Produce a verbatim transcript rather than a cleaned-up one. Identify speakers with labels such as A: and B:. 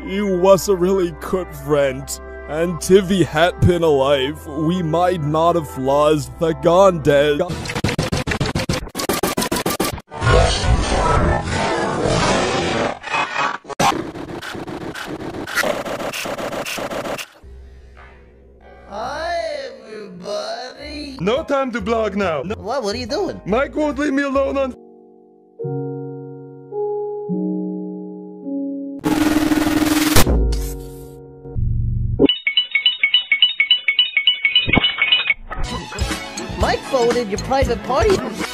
A: he was a really good friend. And if he had been alive, we might not have lost the contest.
B: Hi, everybody.
C: No time to blog now. No.
B: What? What are you doing?
C: Mike won't leave me alone on...
B: Mike forwarded your private party.